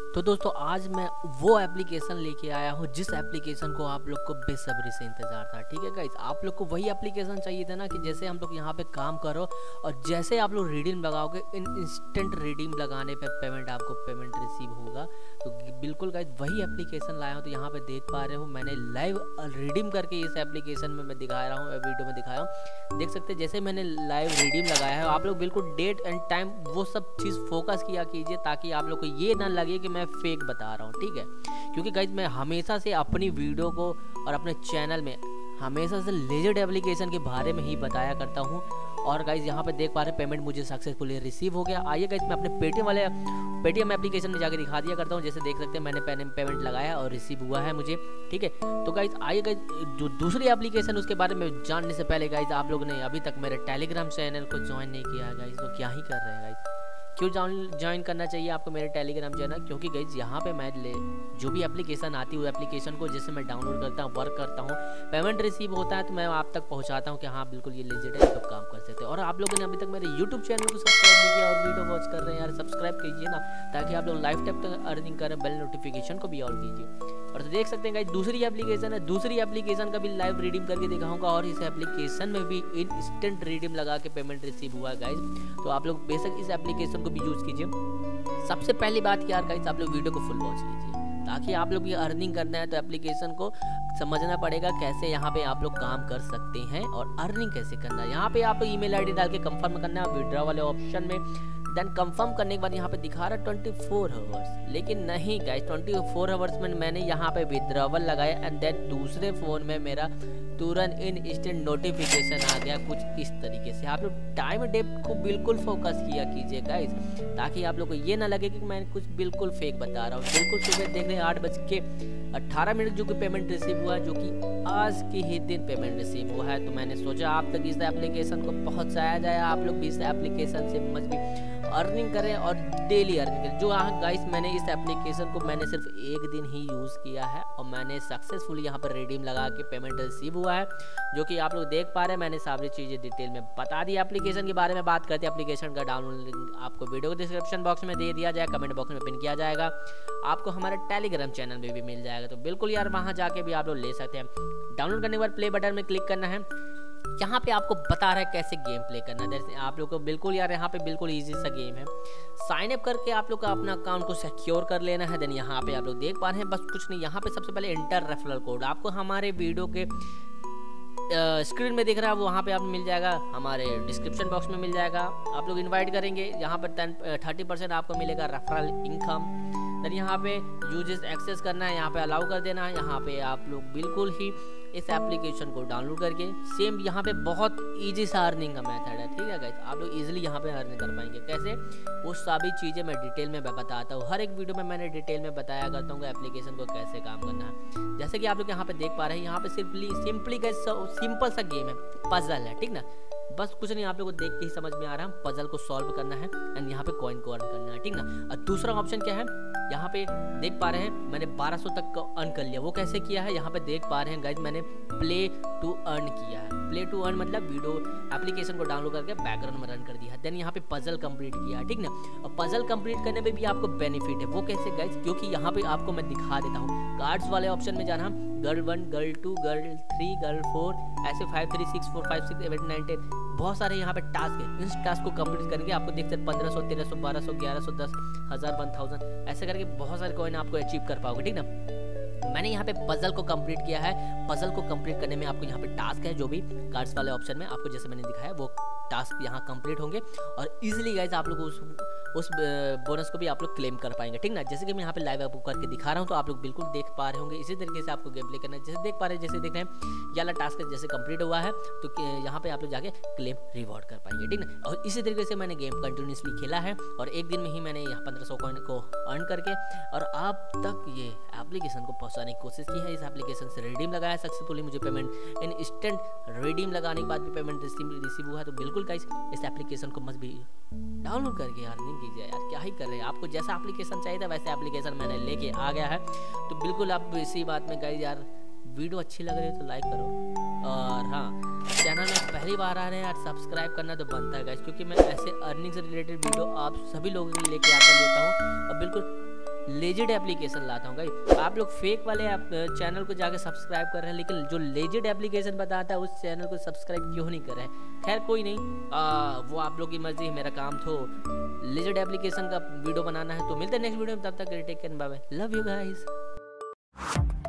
तो दोस्तों आज मैं वो एप्लीकेशन लेके आया हूँ जिस एप्लीकेशन को आप लोग को बेसब्री से इंतजार था। ठीक है गाइस, आप लोग को वही एप्लीकेशन चाहिए था ना कि जैसे हम लोग यहाँ पे काम करो और जैसे आप लोग रिडीम लगाओगे इंस्टेंट रिडीम लगाने पे पेमेंट रिसीव होगा। तो बिल्कुल गाइस वही एप्लीकेशन लाया हूँ। तो यहाँ पे देख पा रहे हो मैंने लाइव रिडीम करके इस एप्लीकेशन में मैं दिखा रहा हूँ, वीडियो में दिखाया हूँ। देख सकते हैं जैसे मैंने लाइव रिडीम लगाया है, आप लोग बिल्कुल डेट एंड टाइम वो सब चीज़ फोकस किया कीजिए ताकि आप लोग को ये ना लगे कि मैं फेक बता रहा हूँ। ठीक है, क्योंकि गाइज मैं हमेशा से अपनी वीडियो को और अपने चैनल में हमेशा से लेजेंड एप्लीकेशन के बारे में ही बताया करता हूँ। और गाइज यहाँ पे देख पा रहे हैं पेमेंट मुझे सक्सेसफुली रिसीव हो गया। आइए गाइज मैं अपने पेटीएम एप्लीकेशन में जाकर दिखा दिया करता हूँ। जैसे देख सकते हैं मैंने पेमेंट लगाया और रिसीव हुआ है मुझे। ठीक है, तो गाइज आइए गाइज जो दूसरी एप्लीकेशन उसके बारे में जानने से पहले गाइज आप लोग ने अभी तक मेरे टेलीग्राम चैनल को ज्वाइन नहीं किया है गाइज, तो क्या ही कर रहे हैं गाइज। क्यों ज्वाइन करना चाहिए आपको मेरे टेलीग्राम चैनल? क्योंकि गाइज यहाँ पे मैं जो भी एप्लीकेशन आती है वो एप्लीकेशन को जैसे मैं डाउनलोड करता हूँ, वर्क करता हूँ, पेमेंट रिसीव होता है तो मैं आप तक पहुँचाता हूँ कि हाँ बिल्कुल ये लेजिट है, तो काम कर सकते हैं। और आप लोगों ने अभी तक मेरे यूट्यूब चैनल को सब्सक्राइब नहीं किया और वीडियो वॉच कर रहे हैं यार, सब्सक्राइब कीजिए ना ताकि आप लोग लाइफ टाइम तक अर्निंग करें। बेल नोटिफिकेशन को भी ऑल कीजिए। और तो देख सकते हैं गाइस दूसरी एप्लीकेशन है, दूसरी एप्लीकेशन का भी लाइव रिडीम करके दिखाऊंगा और इस एप्लीकेशन में भी इंस्टेंट रिडीम लगा के पेमेंट रिसीव हुआ है गाइस। तो आप लोग बेशक इस एप्लीकेशन को भी यूज कीजिए। सबसे पहली बात यार गाइस आप लोग वीडियो को फुल वॉच कीजिए ताकि आप लोग ये अर्निंग करना है तो एप्लीकेशन को समझना पड़ेगा कैसे यहाँ पे आप लोग काम कर सकते हैं और अर्निंग कैसे करना है। यहाँ पे आप ईमेल आईडी डाल के कंफर्म करना है विड्रॉ वाले ऑप्शन में। देन कंफर्म करने के बाद यहाँ पे दिखा रहा 24 आवर्स, लेकिन नहीं गाइस 24 आवर्स में मैंने यहाँ पे विड्रॉवल लगाया एंड देन दूसरे फ़ोन में मेरा तुरंत इंस्टेंट नोटिफिकेशन आ गया कुछ इस तरीके से। आप लोग टाइम डेप्थ को बिल्कुल फोकस किया कीजिए गाइस ताकि आप लोग को ये ना लगे कि मैं कुछ बिल्कुल फेक बता रहा हूँ। बिल्कुल सुबह देख रहे हैं 8:18 जो कि पेमेंट रिसीव हुआ है, जो कि आज के ही दिन पेमेंट रिसीव हुआ है। तो मैंने सोचा आप तक इस एप्लीकेशन को पहुँचाया जाए, आप लोग भी इस एप्लीकेशन से मस्त भी अर्निंग करें और डेली अर्निंग करें। जो गाइस मैंने इस एप्लीकेशन को मैंने सिर्फ एक दिन ही यूज़ किया है और मैंने सक्सेसफुली यहाँ पर रिडीम लगा के पेमेंट रिसीव हुआ है, जो कि आप लोग देख पा रहे हैं। मैंने सारी चीज़ें डिटेल में बता दी। एप्लीकेशन के बारे में बात करते हैं, एप्लीकेशन का डाउनलोड लिंक आपको वीडियो को डिस्क्रिप्शन बॉक्स में दे दिया जाएगा, कमेंट बॉक्स में पिन किया जाएगा, आपको हमारे टेलीग्राम चैनल में भी मिल जाएगा। तो बिल्कुल यार वहाँ जाके भी आप लोग ले सकते हैं। डाउनलोड करने के बाद प्ले बटन में क्लिक करना है। यहाँ पे आपको बता रहा है कैसे गेम प्ले करना है। जैसे आप लोग को बिल्कुल यार यहाँ पे बिल्कुल इजी सा गेम है। साइन अप करके आप लोग का अपना अकाउंट को सिक्योर कर लेना है। देन यहाँ पे आप लोग देख पा रहे हैं बस कुछ नहीं, यहाँ पे सबसे पहले इंटर रेफरल कोड आपको हमारे वीडियो के स्क्रीन में दिख रहा है, वहाँ पे आप मिल जाएगा, हमारे डिस्क्रिप्शन बॉक्स में मिल जाएगा। आप लोग इनवाइट करेंगे, यहाँ पर 30% आपको मिलेगा रेफरल इनकम। देन यहाँ पे यूजेस एक्सेस करना है, यहाँ पे अलाउ कर देना है। यहाँ पे आप लोग बिल्कुल ही इस एप्लीकेशन को डाउनलोड करके सेम यहाँ पे बहुत इजी सा अर्निंग का मेथड है। ठीक है गाइस, आप लोग इजीली यहाँ पे अर्निंग कर पाएंगे। कैसे, वो सभी चीज़ें मैं डिटेल में बताता हूँ। हर एक वीडियो में मैंने डिटेल में बताया करता हूँ एप्लीकेशन को कैसे काम करना है। जैसे कि आप लोग यहाँ पे देख पा रहे हैं, यहाँ पे सिंपली गाइस सिंपल सा गेम है, पजल है। ठीक ना, बस कुछ नहीं, आप लोगों को देख के ही समझ में आ रहा है। पजल को सॉल्व करना है एंड यहाँ पे कॉइन को अर्न करना है। ठीक ना, और दूसरा ऑप्शन क्या है, यहाँ पे देख पा रहे हैं मैंने 1200 तक का अर्न कर लिया। वो कैसे किया है, यहाँ पे देख पा रहे हैं गाइज मैंने प्ले टू अर्न किया है। प्ले टू अर्न मतलब वीडियो एप्लीकेशन को डाउनलोड करके बैकग्राउंड में रन कर दिया है। देन यहाँ पे पजल कंप्लीट किया है। ठीक ना, और पजल कंप्लीट करने में भी आपको बेनिफिट है। वो कैसे गाइज, क्योंकि यहाँ पे आपको मैं दिखा देता हूँ। कार्ड्स वाले ऑप्शन में जाना, गर्ल 1, गर्ल 2, गर्ल 3, गर्ल 4, ऐसे 5, 3, 6, 4, 5, 6, 7, 9, 10 बहुत सारे यहाँ पे टास्क है। इस टास्क को कंप्लीट करके आपको देखते हैं 1500, 1300, 1200, 1100, 10, 1000, 1000 ऐसे करके बहुत सारे कॉइन आपको अचीव कर पाओगे। ठीक ना, मैंने यहाँ पे पजल को कंप्लीट किया है। पजल को कंप्लीट करने में आपको यहाँ पे टास्क है, जो भी कार्ड्स वाले ऑप्शन में आपको जैसे मैंने दिखाया वो टास्क यहाँ कंप्लीट होंगे और इजीली गाइज आप लोग उस बोनस को भी आप लोग क्लेम कर पाएंगे। ठीक ना, जैसे कि मैं यहाँ पे लाइव आपको करके दिखा रहा हूँ तो आप लोग बिल्कुल देख पा रहे होंगे। इसी तरीके से आपको गेम प्ले करना है। जैसे देख पा रहे हैं, जैसे देख रहे हैं ये वाला टास्क जैसे कंप्लीट हुआ है तो यहाँ पे आप लोग जाके क्लेम रिवॉर्ड कर पाएंगे। ठीक ना, और इसी तरीके से मैंने गेम कंटिन्यूसली खेला है और एक दिन में ही मैंने यहाँ 1500 कॉइन को अर्न करके और आप तक ये एप्लीकेशन को पहुँचाने की कोशिश की है। इस एप्लीकेशन से रिडीम लगाया सक्सेसफुली, मुझे पेमेंट इंस्टेंट रिडीम लगाने के बाद भी पेमेंट रिसीव हुआ है। तो बिल्कुल गाइस इस एप्लीकेशन को मस्ट भी डाउनलोड करके अर्निंग कीजिए यार, क्या ही कर रहे हैं। आपको जैसा एप्लीकेशन चाहिए था वैसे एप्लीकेशन मैंने लेके आ गया है। तो बिल्कुल आप इसी बात में गाइस यार वीडियो अच्छी लग रही है तो लाइक करो और हाँ चैनल में पहली बार आ रहे हैं यार सब्सक्राइब करना तो बनता है गाइस, क्योंकि मैं ऐसे अर्निंग से रिलेटेड वीडियो आप सभी लोगों के लिए लेके आता लेता हूँ और बिल्कुल लेजिड एप्लीकेशन लाता हूँ गाइस। आप लोग फेक वाले चैनल को जाके सब्सक्राइब कर रहे हैं, लेकिन जो लेजिड एप्लीकेशन बताता है उस चैनल को सब्सक्राइब क्यों नहीं कर रहे हैं। खैर कोई नहीं, वो आप लोग की मर्जी है, मेरा काम तो लेजिड एप्लीकेशन का वीडियो बनाना है। तो मिलते हैं नेक्स्ट वीडियो में, तब तक take care, bye bye, love you guys.